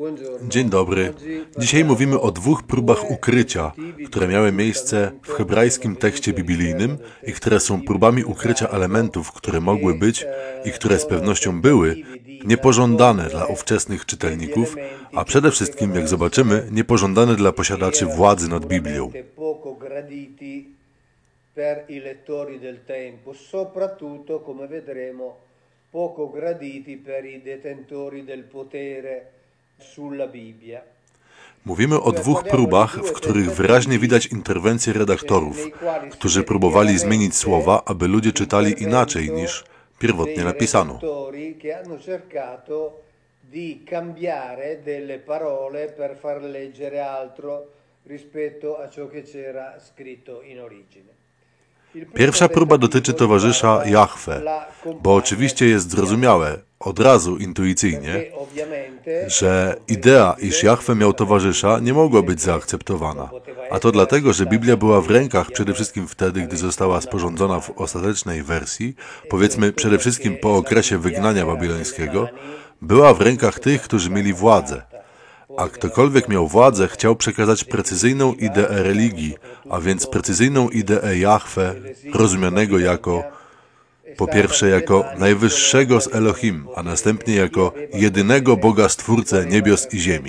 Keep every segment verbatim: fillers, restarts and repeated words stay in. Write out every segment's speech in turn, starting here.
Dzień dobry. Dzisiaj mówimy o dwóch próbach ukrycia, które miały miejsce w hebrajskim tekście biblijnym i które są próbami ukrycia elementów, które mogły być i które z pewnością były niepożądane dla ówczesnych czytelników, a przede wszystkim, jak zobaczymy, niepożądane dla posiadaczy władzy nad Biblią. Per i lettori del tempo, soprattutto, come vedremo, poco graditi per i detentori del potere sulla Bibbia. Mówimy o dwóch próbach, w których wyraźnie widać interwencję redaktorów, którzy próbowali zmienić słowa, aby ludzie czytali inaczej niż pierwotnie napisano. Che hanno cercato di cambiare delle parole per far leggere altro rispetto a ciò che c'era scritto in origine. Pierwsza próba dotyczy towarzysza Jahwe, bo oczywiście jest zrozumiałe, od razu intuicyjnie, że idea, iż Jahwe miał towarzysza, nie mogła być zaakceptowana. A to dlatego, że Biblia była w rękach przede wszystkim wtedy, gdy została sporządzona w ostatecznej wersji, powiedzmy przede wszystkim po okresie wygnania babilońskiego, była w rękach tych, którzy mieli władzę. A ktokolwiek miał władzę, chciał przekazać precyzyjną ideę religii, a więc precyzyjną ideę Jahwe, rozumianego jako, po pierwsze jako najwyższego z Elohim, a następnie jako jedynego Boga Stwórcę niebios i ziemi.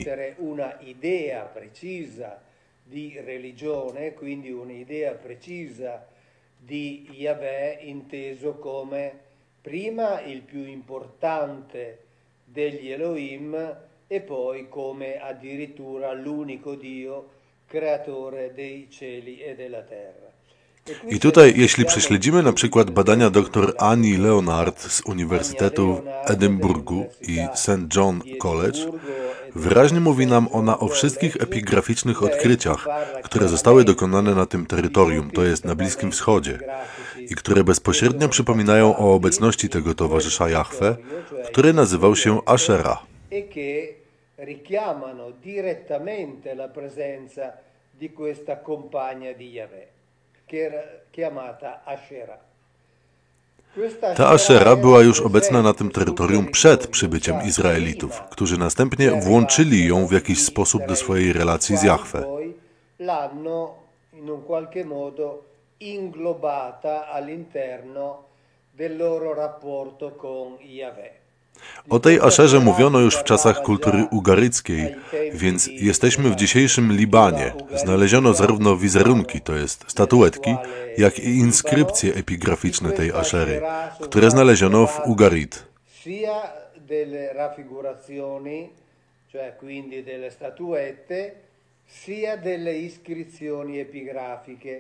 E poi come addirittura l'unico Dio, creatore dei cieli e della terra. I tutaj, jeśli prześledzimy na przykład badania dr Annie Leonard z Uniwersytetu w Edynburgu i Saint John College, wyraźnie mówi nam ona o wszystkich epigraficznych odkryciach, które zostały dokonane na tym terytorium, to jest na Bliskim Wschodzie, i które bezpośrednio przypominają o obecności tego towarzysza Jahwe, który nazywał się Ashera. E che richiamano direttamente la presenza di questa compagna di Yahweh, che era chiamata Ashera. Ta Ashera była już obecna na tym terytorium przed przybyciem Izraelitów, którzy następnie włączyli ją w jakiś sposób do swojej relacji z Jahwe. L'hanno in un qualche modo inglobata all'interno del loro rapporto con Yahweh. O tej Aszerze mówiono już w czasach kultury ugaryckiej, więc jesteśmy w dzisiejszym Libanie. Znaleziono zarówno wizerunki, to jest statuetki, jak i inskrypcje epigraficzne tej Aszery, które znaleziono w Ugarit. Sia delle raffigurazioni, cioè quindi delle statuette, sia delle iscrizioni epigrafiche.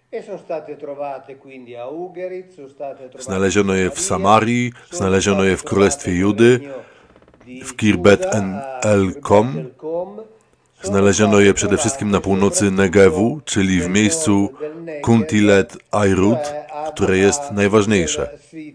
Znaleziono je w Samarii, znaleziono je w Królestwie Judy, w Kirbet el-Kom, znaleziono je przede wszystkim na północy Negewu, czyli w miejscu Kuntilet Airut, które jest najważniejsze.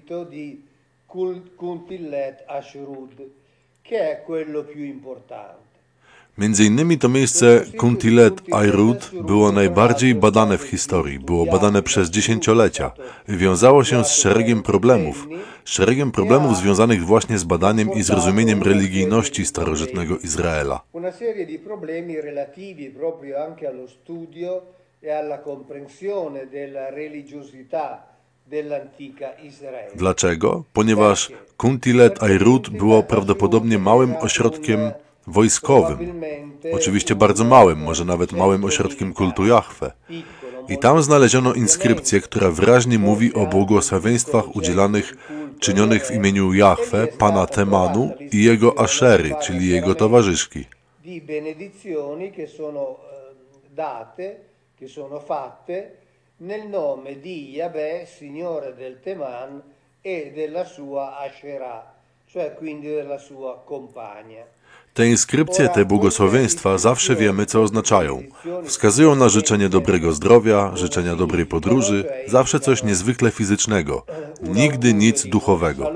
Między innymi to miejsce Kuntilet Airut było najbardziej badane w historii, było badane przez dziesięciolecia. Wiązało się z szeregiem problemów, szeregiem problemów związanych właśnie z badaniem i zrozumieniem religijności starożytnego Izraela. Una serie di problemi relativi proprio anche allo studio e alla comprensione della religiosità dell'antica Israele. Dlaczego? Ponieważ Kuntilet Airut było prawdopodobnie małym ośrodkiem wojskowym, oczywiście bardzo małym, może nawet małym ośrodkiem kultu Jahwe. I tam znaleziono inskrypcję, która wyraźnie mówi o błogosławieństwach udzielanych, czynionych w imieniu Jahwe, pana Temanu i jego Aszery, czyli jego towarzyszki. Di benedizioni che sono date, che sono fatte nel nome di Yahweh, Signore del Teman e della sua Asherah, cioè quindi della sua compagna. Te inskrypcje, te błogosławieństwa zawsze wiemy, co oznaczają. Wskazują na życzenie dobrego zdrowia, życzenia dobrej podróży, zawsze coś niezwykle fizycznego, nigdy nic duchowego.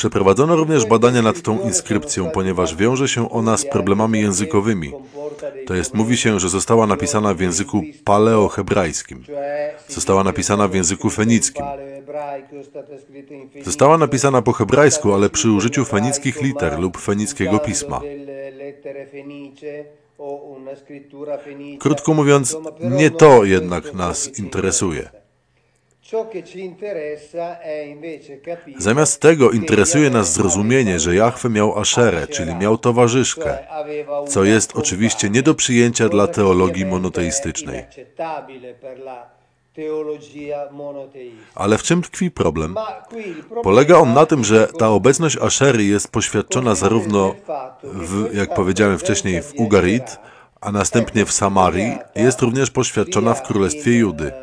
Przeprowadzono również badania nad tą inskrypcją, ponieważ wiąże się ona z problemami językowymi. To jest, mówi się, że została napisana w języku paleohebrajskim. Została napisana w języku fenickim. Została napisana po hebrajsku, ale przy użyciu fenickich liter lub fenickiego pisma. Krótko mówiąc, nie to jednak nas interesuje. Zamiast tego interesuje nas zrozumienie, że Jahwe miał Aszerę, czyli miał towarzyszkę, co jest oczywiście nie do przyjęcia dla teologii monoteistycznej. Ale w czym tkwi problem? Polega on na tym, że ta obecność Aszery jest poświadczona zarówno, w, jak powiedziałem wcześniej, w Ugarit, a następnie w Samarii, jest również poświadczona w Królestwie Judy.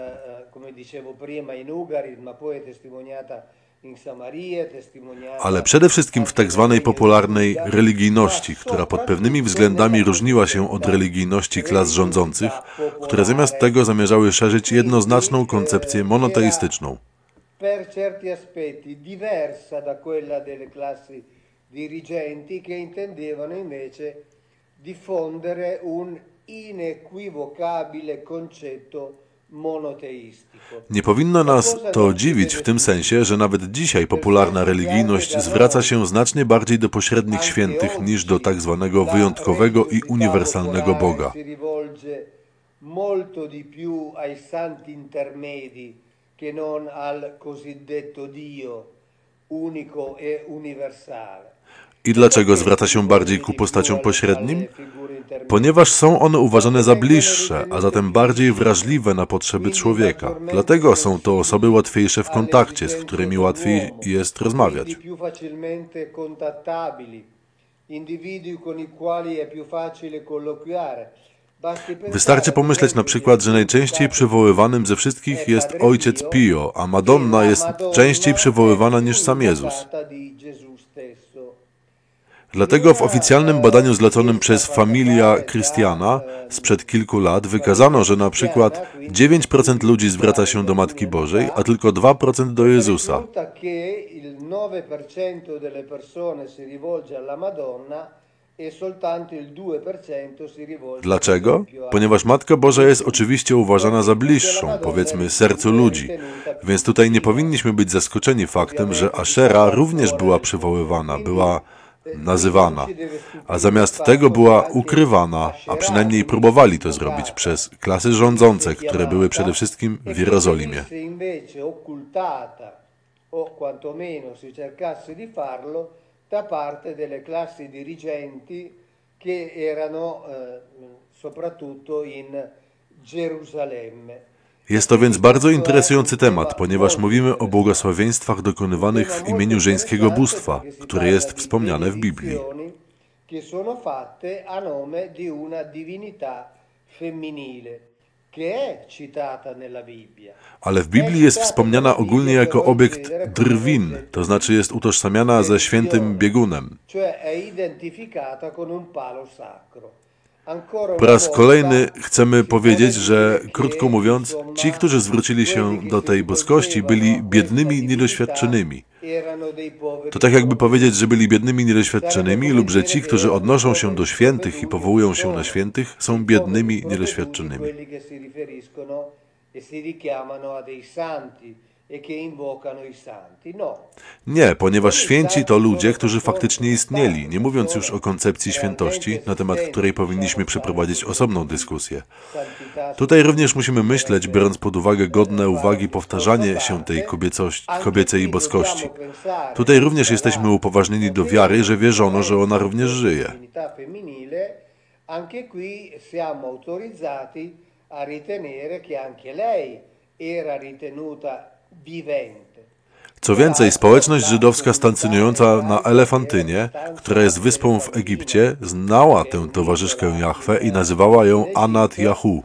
Ale przede wszystkim w tak zwanej popularnej religijności, która pod pewnymi względami różniła się od religijności klas rządzących, które zamiast tego zamierzały szerzyć jednoznaczną koncepcję monoteistyczną. Per certi aspetti diversa da quella delle classi dirigenti che intendevano invece diffondere un inequivocabile concetto monoteistico. Nie powinno nas to dziwić w tym sensie, że nawet dzisiaj popularna religijność zwraca się znacznie bardziej do pośrednich świętych niż do tak zwanego wyjątkowego i uniwersalnego Boga. Molto di più ai santi intermedi che non al cosiddetto Dio unico e universale. I dlaczego zwraca się bardziej ku postaciom pośrednim? Ponieważ są one uważane za bliższe, a zatem bardziej wrażliwe na potrzeby człowieka. Dlatego są to osoby łatwiejsze w kontakcie, z którymi łatwiej jest rozmawiać. Wystarczy pomyśleć na przykład, że najczęściej przywoływanym ze wszystkich jest ojciec Pio, a Madonna jest częściej przywoływana niż sam Jezus. Dlatego w oficjalnym badaniu zleconym przez Familia Christiana sprzed kilku lat wykazano, że na przykład dziewięć procent ludzi zwraca się do Matki Bożej, a tylko dwa procent do Jezusa. Dlaczego? Ponieważ Matka Boża jest oczywiście uważana za bliższą, powiedzmy, sercu ludzi. Więc tutaj nie powinniśmy być zaskoczeni faktem, że Aszera również była przywoływana, była nazywana, a zamiast tego była ukrywana, a przynajmniej próbowali to zrobić przez klasy rządzące, które były przede wszystkim w Jerozolimie. Da parte delle classi dirigenti che erano soprattutto in Gerusalemme. Jest to więc bardzo interesujący temat, ponieważ mówimy o błogosławieństwach dokonywanych w imieniu żeńskiego bóstwa, które jest wspomniane w Biblii. Ale w Biblii jest wspomniana ogólnie jako obiekt drwin, to znaczy jest utożsamiana ze świętym biegunem. Po raz kolejny chcemy powiedzieć, że, krótko mówiąc, ci, którzy zwrócili się do tej boskości, byli biednymi niedoświadczonymi. To tak jakby powiedzieć, że byli biednymi niedoświadczonymi lub że ci, którzy odnoszą się do świętych i powołują się na świętych, są biednymi niedoświadczonymi. Nie, ponieważ święci to ludzie, którzy faktycznie istnieli, nie mówiąc już o koncepcji świętości, na temat której powinniśmy przeprowadzić osobną dyskusję. Tutaj również musimy myśleć, biorąc pod uwagę godne uwagi powtarzanie się tej kobiecej boskości. Tutaj również jesteśmy upoważnieni do wiary, że wierzono, że ona również żyje. Co więcej, społeczność żydowska stacjonująca na Elefantynie, która jest wyspą w Egipcie, znała tę towarzyszkę Jahwe i nazywała ją Anat Yahu.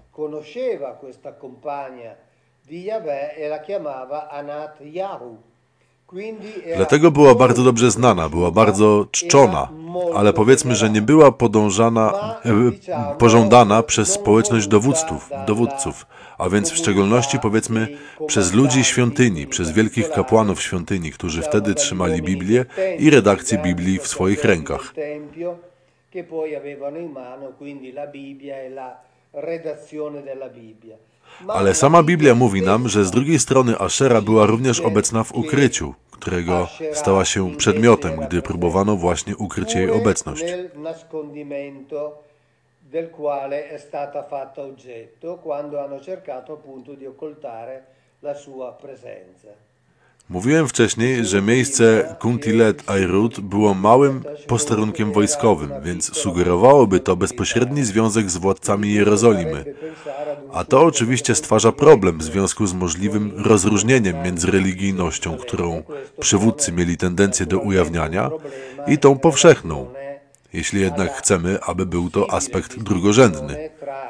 Dlatego była bardzo dobrze znana, była bardzo czczona, ale powiedzmy, że nie była podążana, e, pożądana przez społeczność dowódców, dowódców, a więc w szczególności powiedzmy przez ludzi świątyni, przez wielkich kapłanów świątyni, którzy wtedy trzymali Biblię i redakcję Biblii w swoich rękach. Ale sama Biblia mówi nam, że z drugiej strony Aszera była również obecna w ukryciu, którego stała się przedmiotem, gdy próbowano właśnie ukryć jej obecność. del quale è stata fatta oggetto quando hanno cercato appunto di occultare la sua presenza. Mówiłem wcześniej, że miejsce Kuntilet Airut było małym posterunkiem wojskowym, więc sugerowałoby to bezpośredni związek z władcami Jerozolimy. A to oczywiście stwarza problem w związku z możliwym rozróżnieniem między religijnością, którą przywódcy mieli tendencję do ujawniania, i tą powszechną, jeśli jednak chcemy, aby był to aspekt drugorzędny.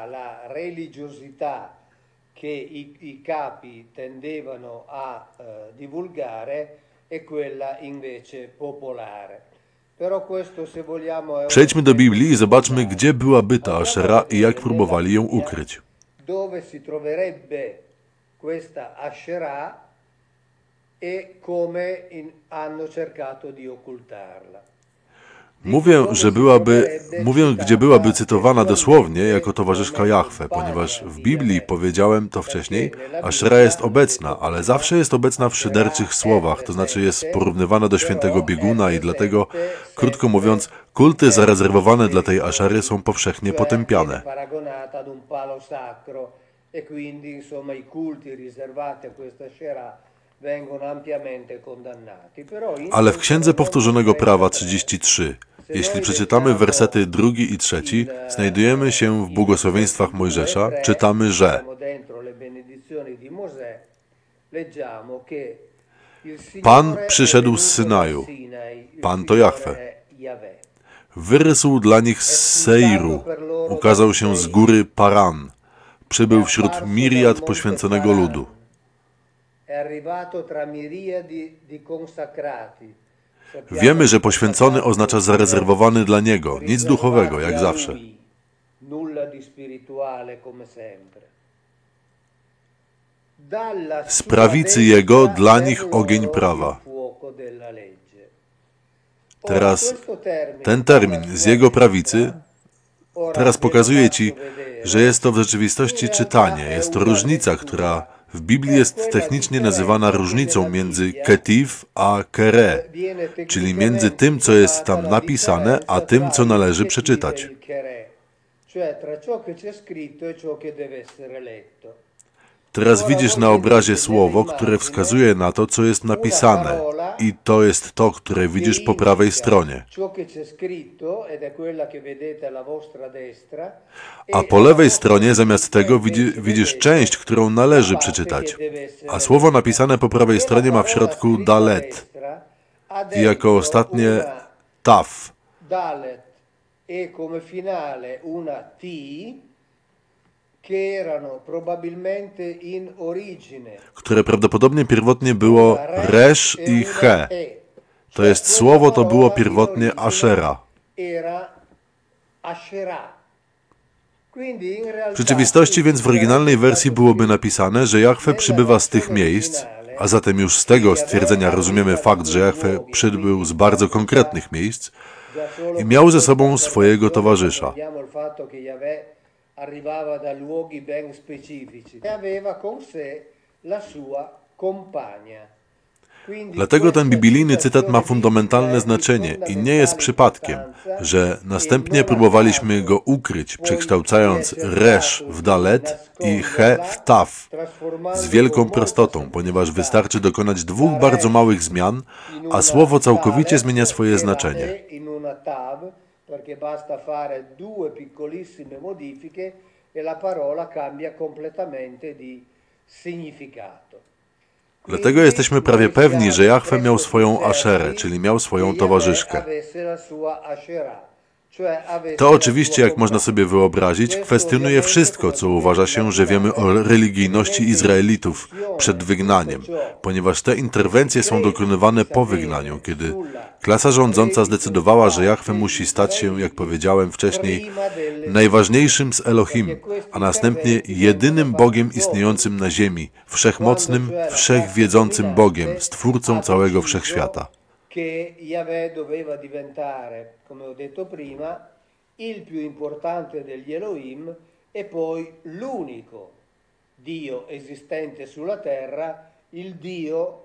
Che i, i capi tendevano a eh, divulgare e quella invece popolare. Però questo, se vogliamo, è Przejdźmy do Biblii i zobaczmy, gdzie była byta Aszera i jak próbowali ją ukryć. Dove si troverebbe questa Asherah e come in, hanno cercato di occultarla. Mówię, że byłaby, mówię, gdzie byłaby cytowana dosłownie jako towarzyszka Jahwe, ponieważ w Biblii, powiedziałem to wcześniej, Aszera jest obecna, ale zawsze jest obecna w szyderczych słowach, to znaczy jest porównywana do świętego bieguna i dlatego, krótko mówiąc, kulty zarezerwowane dla tej Aszery są powszechnie potępiane. Ale w Księdze Powtórzonego Prawa trzydzieści trzy, jeśli przeczytamy wersety drugi i trzeci, znajdujemy się w błogosławieństwach Mojżesza, czytamy, że Pan przyszedł z Synaju, Pan to Jahwe, wyrysuł dla nich z Seiru, ukazał się z góry Paran, przybył wśród miriad poświęconego ludu. Wiemy, że poświęcony oznacza zarezerwowany dla Niego, nic duchowego, jak zawsze. Z prawicy Jego dla nich ogień prawa. Teraz ten termin z Jego prawicy, teraz pokazuje Ci, że jest to w rzeczywistości czytanie, jest to różnica, która w Biblii jest technicznie nazywana różnicą między ketiv a kere, czyli między tym, co jest tam napisane, a tym, co należy przeczytać. Teraz widzisz na obrazie słowo, które wskazuje na to, co jest napisane, i to jest to, które widzisz po prawej stronie. A po lewej stronie zamiast tego widzi, widzisz część, którą należy przeczytać. A słowo napisane po prawej stronie ma w środku dalet i jako ostatnie taf. Które prawdopodobnie pierwotnie było resz i he. To jest słowo, to było pierwotnie Ashera. W rzeczywistości więc w oryginalnej wersji byłoby napisane, że Jahwe przybywa z tych miejsc, a zatem już z tego stwierdzenia rozumiemy fakt, że Jahwe przybył z bardzo konkretnych miejsc i miał ze sobą swojego towarzysza. Arrivava da luoghi ben specifici e aveva con sé la sua compagna. Dlatego ten biblijny cytat ma fundamentalne znaczenie i nie jest przypadkiem, że następnie próbowaliśmy go ukryć, przekształcając resz w dalet i he w taf z wielką prostotą, ponieważ wystarczy dokonać dwóch bardzo małych zmian, a słowo całkowicie zmienia swoje znaczenie. Perché basta fare due piccolissime modifiche e la parola cambia completamente di significato. Dlatego jesteśmy prawie pewni, że Jahwe miał swoją Aszerę, czyli miał swoją towarzyszkę. To oczywiście, jak można sobie wyobrazić, kwestionuje wszystko, co uważa się, że wiemy o religijności Izraelitów przed wygnaniem, ponieważ te interwencje są dokonywane po wygnaniu, kiedy klasa rządząca zdecydowała, że Jahwe musi stać się, jak powiedziałem wcześniej, najważniejszym z Elohim, a następnie jedynym Bogiem istniejącym na ziemi, wszechmocnym, wszechwiedzącym Bogiem, stwórcą całego wszechświata. Che Yahweh doveva diventare, come ho detto prima, il più importante degli Elohim e poi l'unico Dio esistente sulla terra, il Dio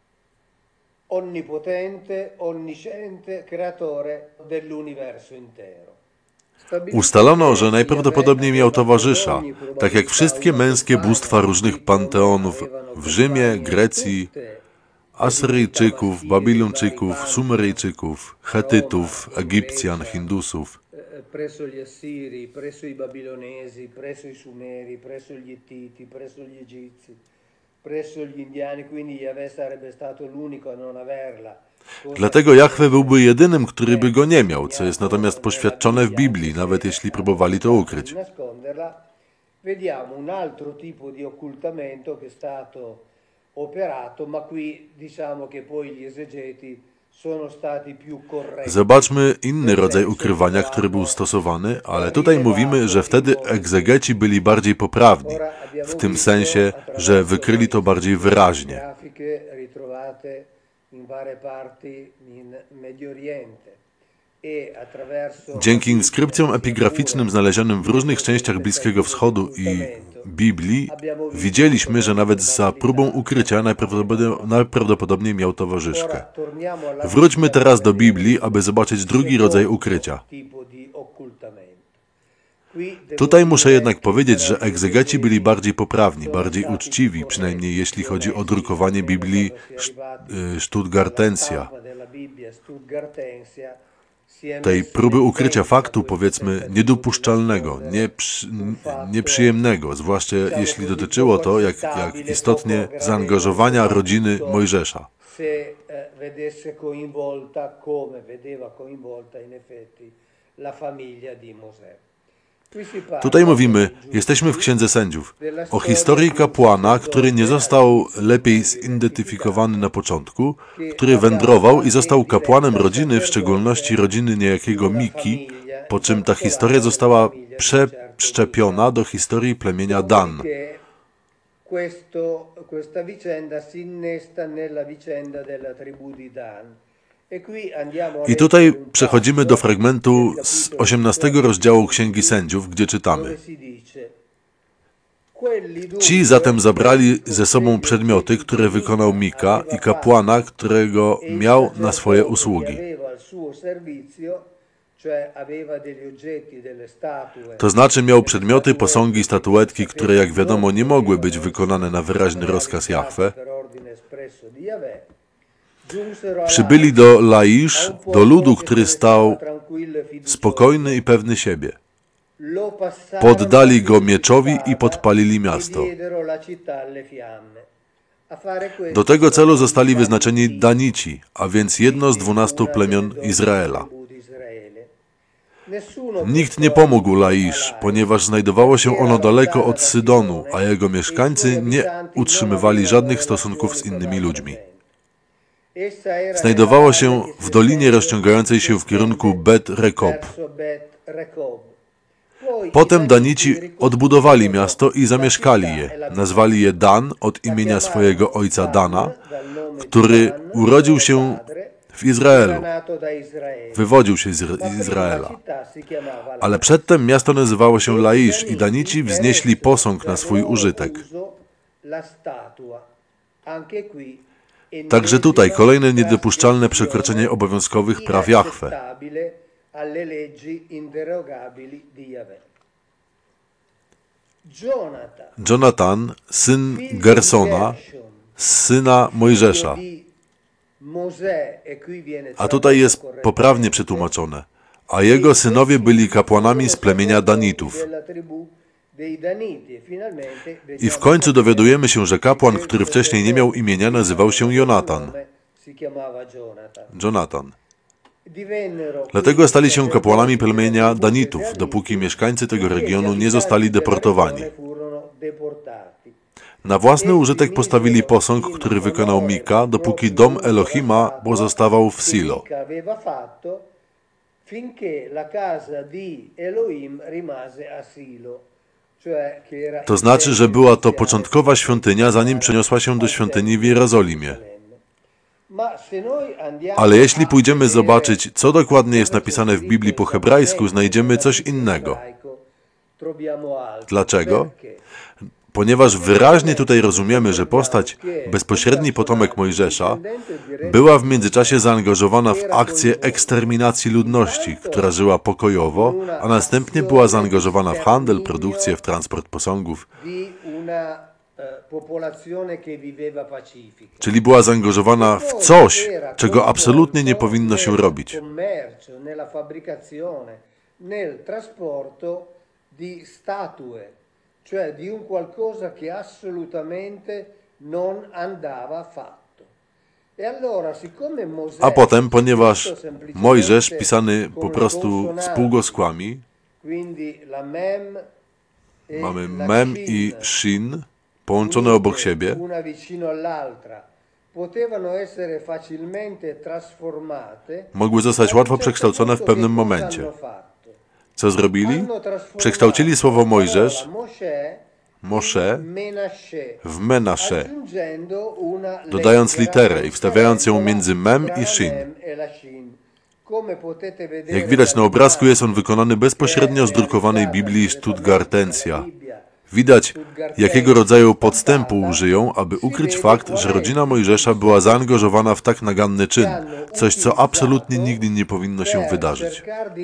onnipotente, onnisciente, creatore dell'universo intero. Ustalono, że najprawdopodobniej miał towarzysza, tak jak wszystkie męskie bóstwa różnych panteonów w Rzymie, Grecji, Asyryjczyków, Babilończyków, Sumeryjczyków, Chetytów, Egipcjan, Hindusów. Presso gli Assiri, presso i Babilonesi, presso i Sumeri, presso gli Ittiti, presso gli Egizi, presso gli Indiani, quindi Yahweh sarebbe stato l'unico a non averla. Dlatego Jahwe byłby jedynym, który by go nie miał, co jest natomiast poświadczone w Biblii, nawet jeśli próbowali to ukryć. Vediamo un altro tipo di occultamento che è stato operato, ma qui diciamo che poi gli esegeti sono stati più corretti. Zobaczmy inny rodzaj ukrywania, który był stosowany, ale tutaj mówimy, że wtedy egzegeci byli bardziej poprawni, w tym sensie, że wykryli to bardziej wyraźnie. Dzięki inskrypcjom epigraficznym znalezionym w różnych częściach Bliskiego Wschodu i Biblii widzieliśmy, że nawet za próbą ukrycia najprawdopodobniej, najprawdopodobniej miał towarzyszkę. Wróćmy teraz do Biblii, aby zobaczyć drugi rodzaj ukrycia. Tutaj muszę jednak powiedzieć, że egzegeci byli bardziej poprawni, bardziej uczciwi, przynajmniej jeśli chodzi o drukowanie Biblii Stuttgartensia. Tej próby ukrycia faktu, powiedzmy, niedopuszczalnego, nieprzy, nieprzyjemnego, zwłaszcza jeśli dotyczyło to, jak, jak istotnie, zaangażowania rodziny Mojżesza. Tutaj mówimy, jesteśmy w Księdze Sędziów, o historii kapłana, który nie został lepiej zidentyfikowany na początku, który wędrował i został kapłanem rodziny, w szczególności rodziny niejakiego Miki, po czym ta historia została przeszczepiona do historii plemienia Dan. I tutaj przechodzimy do fragmentu z osiemnastego rozdziału Księgi Sędziów, gdzie czytamy: Ci zatem zabrali ze sobą przedmioty, które wykonał Mika i kapłana, którego miał na swoje usługi. To znaczy miał przedmioty, posągi, statuetki, które jak wiadomo nie mogły być wykonane na wyraźny rozkaz Jahwe. Przybyli do Laisz, do ludu, który stał spokojny i pewny siebie. Poddali go mieczowi i podpalili miasto. Do tego celu zostali wyznaczeni Danici, a więc jedno z dwunastu plemion Izraela. Nikt nie pomógł Laisz, ponieważ znajdowało się ono daleko od Sydonu, a jego mieszkańcy nie utrzymywali żadnych stosunków z innymi ludźmi. Znajdowało się w dolinie rozciągającej się w kierunku Bet Rekob. Potem Danici odbudowali miasto i zamieszkali je. Nazwali je Dan od imienia swojego ojca Dana, który urodził się w Izraelu. Wywodził się z Izraela. Ale przedtem miasto nazywało się Laisz i Danici wznieśli posąg na swój użytek. Także tutaj kolejne niedopuszczalne przekroczenie obowiązkowych praw Jahwe. Jonatan, syn Gersona, syna Mojżesza. A tutaj jest poprawnie przetłumaczone. A jego synowie byli kapłanami z plemienia Danitów. I w końcu dowiadujemy się, że kapłan, który wcześniej nie miał imienia, nazywał się Jonatan. Jonatan. Dlatego stali się kapłanami plemienia Danitów, dopóki mieszkańcy tego regionu nie zostali deportowani. Na własny użytek postawili posąg, który wykonał Mika, dopóki dom Elohima pozostawał w Silo. To znaczy, że była to początkowa świątynia, zanim przeniosła się do świątyni w Jerozolimie. Ale jeśli pójdziemy zobaczyć, co dokładnie jest napisane w Biblii po hebrajsku, znajdziemy coś innego. Dlaczego? Ponieważ wyraźnie tutaj rozumiemy, że postać, bezpośredni potomek Mojżesza, była w międzyczasie zaangażowana w akcję eksterminacji ludności, która żyła pokojowo, a następnie była zaangażowana w handel, produkcję, w transport posągów. Czyli była zaangażowana w coś, czego absolutnie nie powinno się robić. Cioè di un qualcosa che assolutamente non andava fatto. E allora, siccome Mosè, A potem, ponieważ Mojżesz, pisany po prostu z półgoskłami, mamy mem i shin połączone obok siebie, mogły zostać łatwo przekształcone w pewnym momencie. Co zrobili? Przekształcili słowo Mojżesz, Moshe, w Menasze, dodając literę i wstawiając ją między mem i shin. Jak widać na obrazku, jest on wykonany bezpośrednio z drukowanej Biblii Stuttgartensia. Widać, jakiego rodzaju podstępu użyją, aby ukryć fakt, że rodzina Mojżesza była zaangażowana w tak naganny czyn, coś, co absolutnie nigdy nie powinno się wydarzyć.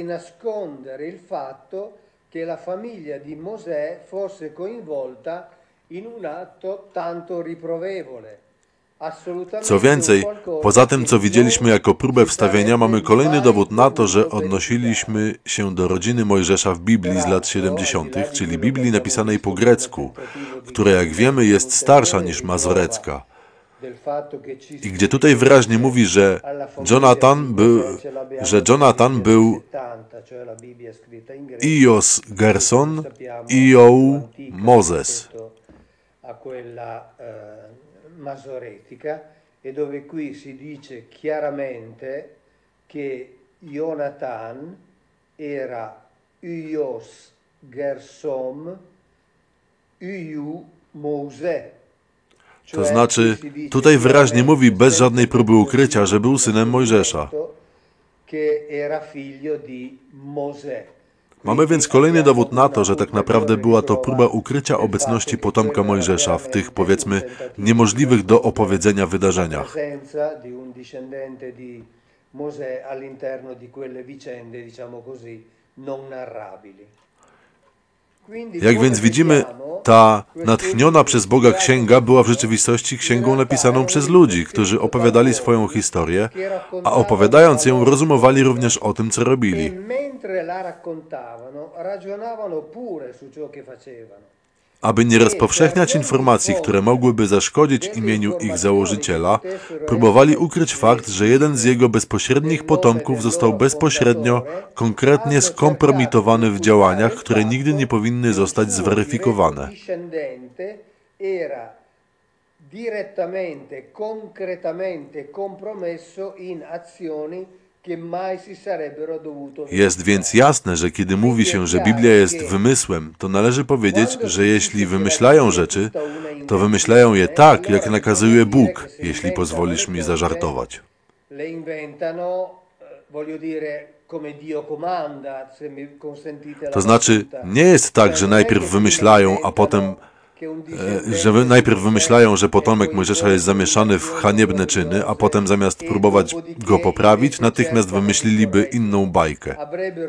Co więcej, poza tym, co widzieliśmy jako próbę wstawienia, mamy kolejny dowód na to, że odnosiliśmy się do rodziny Mojżesza w Biblii z lat siedemdziesiątych, czyli Biblii napisanej po grecku, która, jak wiemy, jest starsza niż mazorecka. I gdzie tutaj wyraźnie mówi, że Jonatan był, że Jonatan był Ios Gerson, Iou Moses. Masoretica, e dove qui si dice chiaramente che Jonatan era Ios Gersom Iu Mose. To znaczy, tutaj wyraźnie mówi bez żadnej próby ukrycia, że był synem Mojżesza. Mamy więc kolejny dowód na to, że tak naprawdę była to próba ukrycia obecności potomka Mojżesza w tych, powiedzmy, niemożliwych do opowiedzenia wydarzeniach. Jak więc widzimy, ta natchniona przez Boga księga była w rzeczywistości księgą napisaną przez ludzi, którzy opowiadali swoją historię, a opowiadając ją, rozumowali również o tym, co robili. Aby nie rozpowszechniać informacji, które mogłyby zaszkodzić imieniu ich założyciela, próbowali ukryć fakt, że jeden z jego bezpośrednich potomków został bezpośrednio, konkretnie skompromitowany w działaniach, które nigdy nie powinny zostać zweryfikowane. Direttamente, concretamente compromesso in azioni. Jest więc jasne, że kiedy mówi się, że Biblia jest wymysłem, to należy powiedzieć, że jeśli wymyślają rzeczy, to wymyślają je tak, jak nakazuje Bóg, jeśli pozwolisz mi zażartować. To znaczy, nie jest tak, że najpierw wymyślają, a potem że najpierw wymyślają, że potomek Mojżesza jest zamieszany w haniebne czyny, a potem zamiast próbować go poprawić, natychmiast wymyśliliby inną bajkę.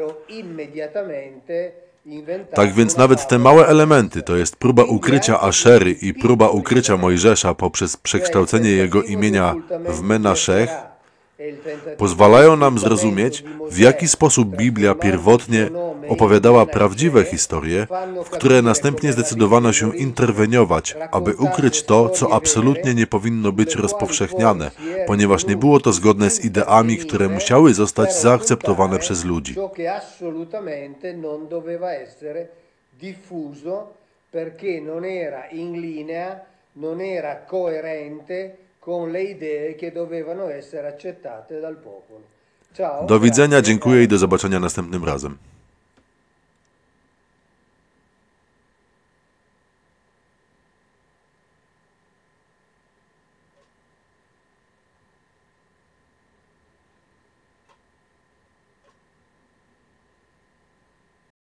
Tak więc nawet te małe elementy, to jest próba ukrycia Aszery i próba ukrycia Mojżesza poprzez przekształcenie jego imienia w Menaszech, Pozwalają nam zrozumieć, w jaki sposób Biblia pierwotnie opowiadała prawdziwe historie, w które następnie zdecydowano się interweniować, aby ukryć to, co absolutnie nie powinno być rozpowszechniane, ponieważ nie było to zgodne z ideami, które musiały zostać zaakceptowane przez ludzi. Perché non era in linea, non era coerente con le idee che dovevano essere accettate dal popolo. Ciao. Do widzenia, dziękuję i do zobaczenia następnym razem.